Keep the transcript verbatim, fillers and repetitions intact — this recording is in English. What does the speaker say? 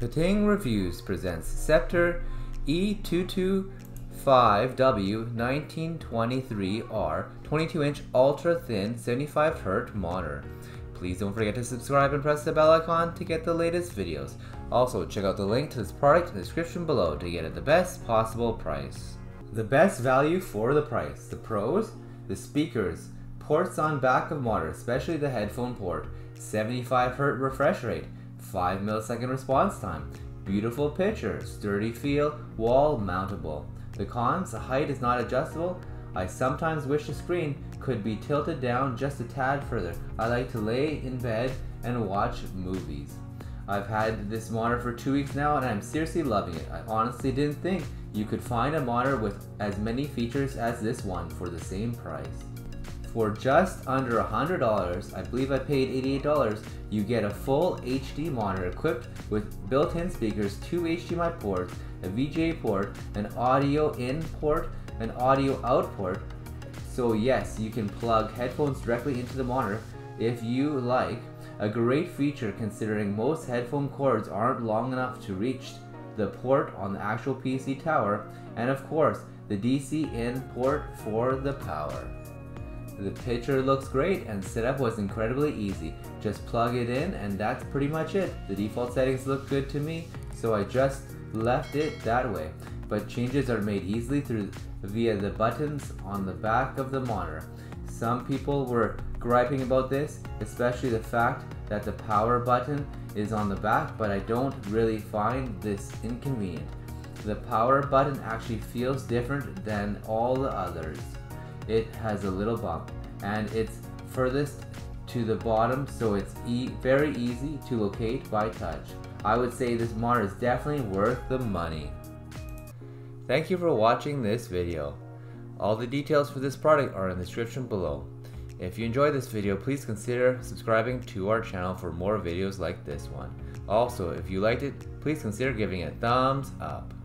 Pating Reviews presents Sceptre E two two five W nineteen twenty-three R twenty-two inch ultra thin seventy-five hertz monitor. Please don't forget to subscribe and press the bell icon to get the latest videos. Also, check out the link to this product in the description below to get it the best possible price. The best value for the price. The pros: the speakers, ports on back of monitor, especially the headphone port, seventy-five hertz refresh rate, five millisecond response time, beautiful picture, sturdy feel, wall mountable. The cons: the height is not adjustable. I sometimes wish the screen could be tilted down just a tad further. I like to lay in bed and watch movies. I've had this monitor for two weeks now and I'm seriously loving it. I honestly didn't think you could find a monitor with as many features as this one for the same price. For just under one hundred dollars, I believe I paid eighty-eight dollars, you get a full H D monitor equipped with built-in speakers, two H D M I ports, a V G A port, an audio in port, an audio out port. So yes, you can plug headphones directly into the monitor if you like. A great feature considering most headphone cords aren't long enough to reach the port on the actual P C tower, and of course the D C in port for the power. The picture looks great and setup was incredibly easy. Just plug it in and that's pretty much it. The default settings look good to me, so I just left it that way. But changes are made easily through via the buttons on the back of the monitor. Some people were griping about this, especially the fact that the power button is on the back, but I don't really find this inconvenient. The power button actually feels different than all the others. It has a little bump and it's furthest to the bottom, so it's e very easy to locate by touch. I would say this monitor is definitely worth the money. Thank you for watching this video. All the details for this product are in the description below. If you enjoyed this video, please consider subscribing to our channel for more videos like this one. Also, if you liked it, please consider giving it a thumbs up.